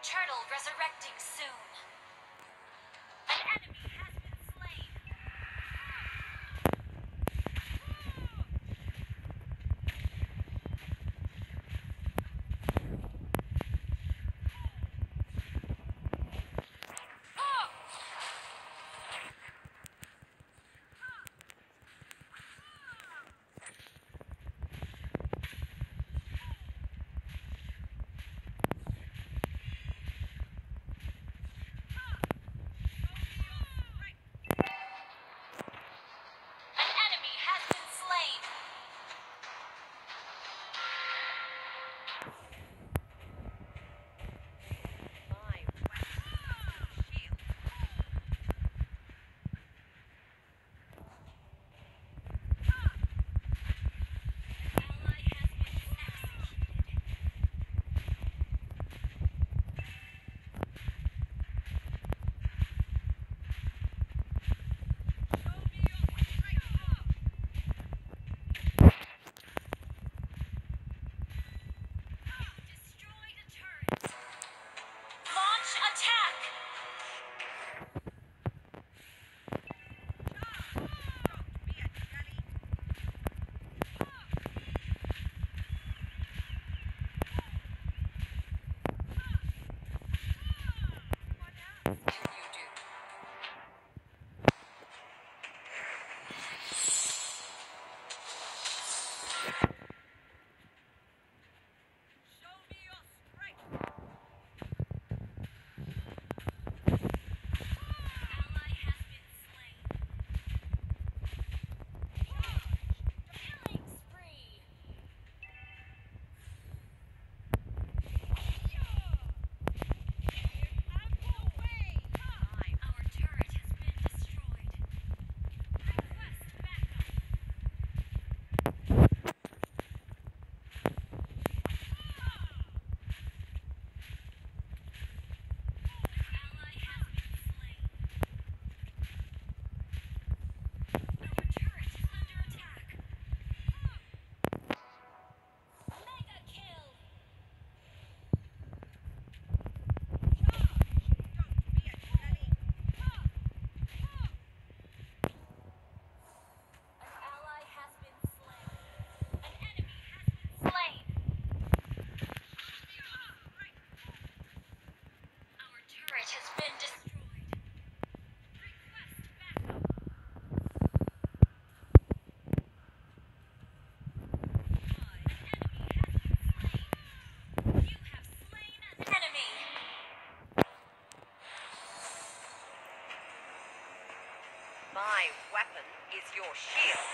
turtle resurrecting soon. An enemy has been slain. An enemy has been slain. My weapon shield. Ally has been executed. Destroy the turret. Launch attack. Ally has been slain. Killing spree. Our turret has been destroyed. Request backup. Ally has been slain. Our turret is under attack. Mega kill. An ally has been slain. An enemy has been slain. Our turret has been destroyed. Request backup. An enemy has been slain. You have slain an enemy. My weapon is your shield.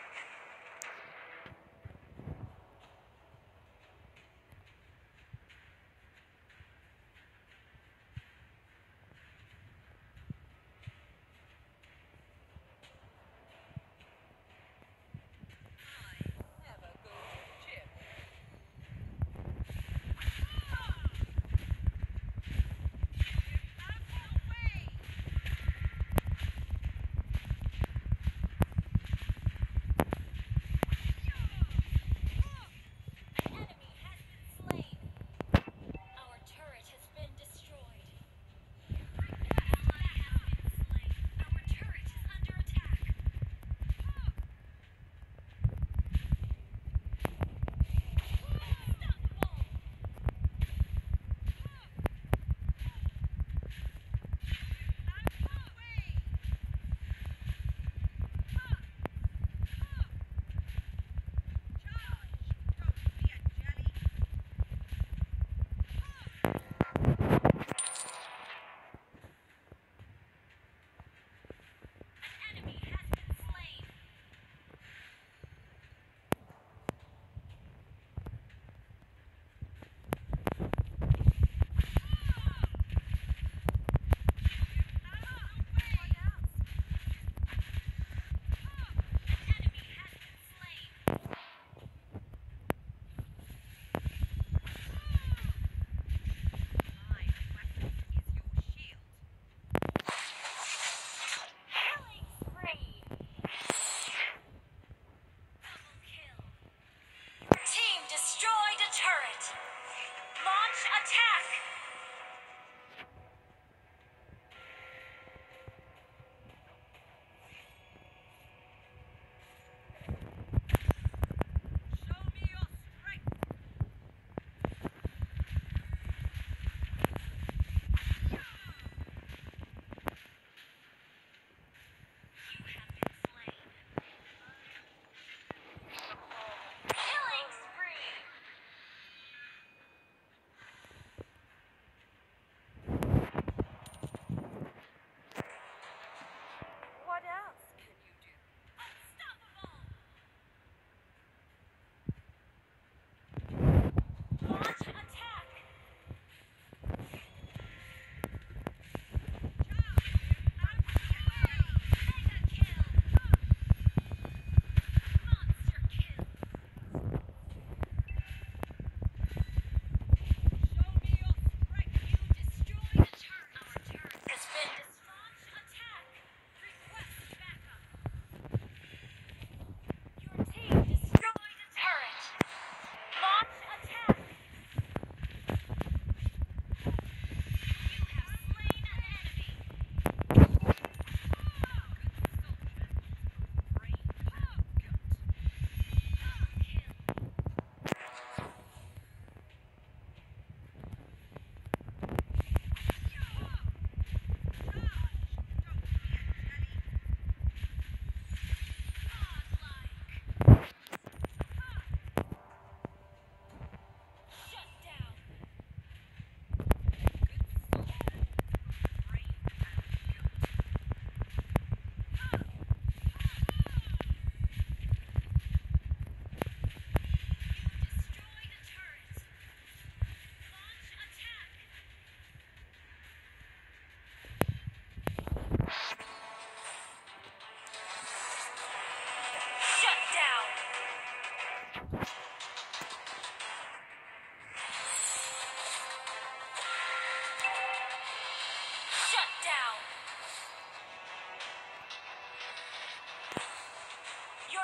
Never go to gym.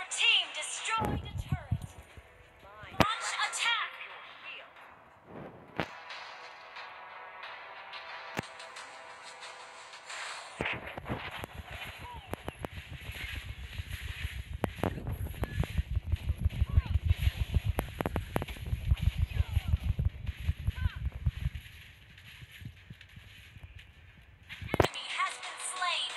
team destroyed a turret. My Launch weapon attack. is your shield. Enemy has been slain.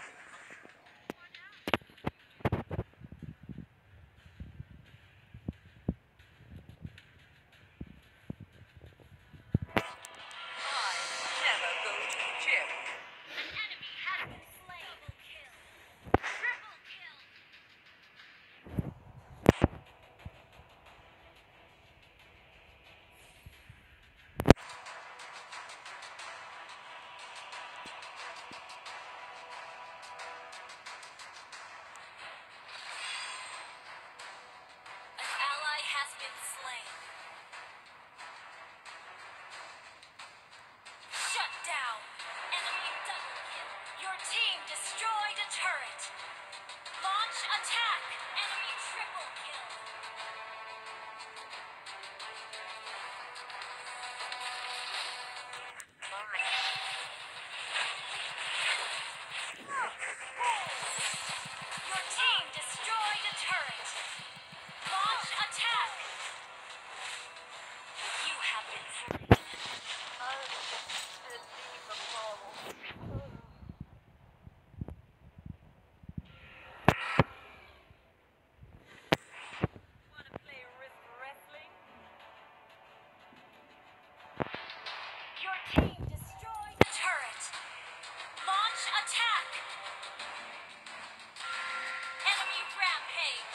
I never go to the gym. An enemy has been slain. Double kill. Triple kill. An ally has been slain. Shut down. Enemy double kill. Your team destroyed a turret. Launch attack. Enemy triple kill. Your team destroyed a turret. Launch attack. You have been slain. Wanna play wrist wrestling? Your team destroyed the turret. Launch attack. Enemy rampage.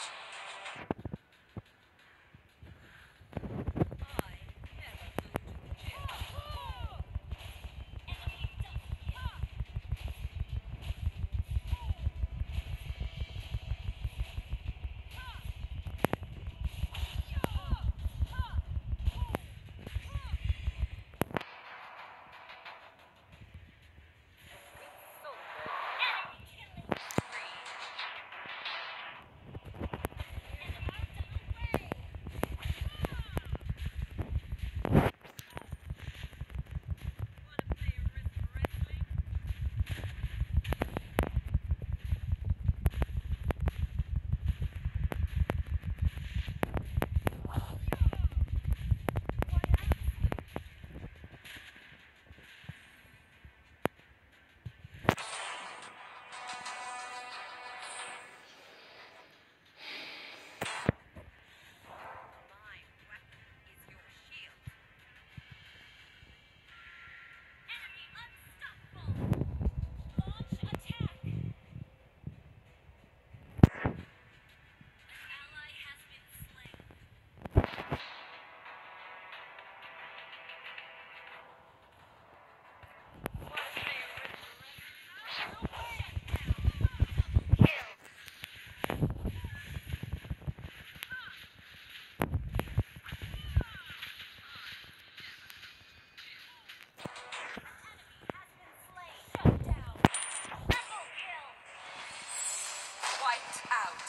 I never go to the gym. Enemy double kill. So good. Enemy killing spree. Enemy out of the way. Wanna play wrist wrestling? My weapon is your shield. Enemy unstoppable. Launch attack. An ally has been slain. Wanna play wrist wrestling? Double kill. Has been slain. Shut down. Triple kill. Wiped out.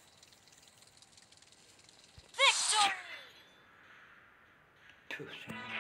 Victory. Too soon.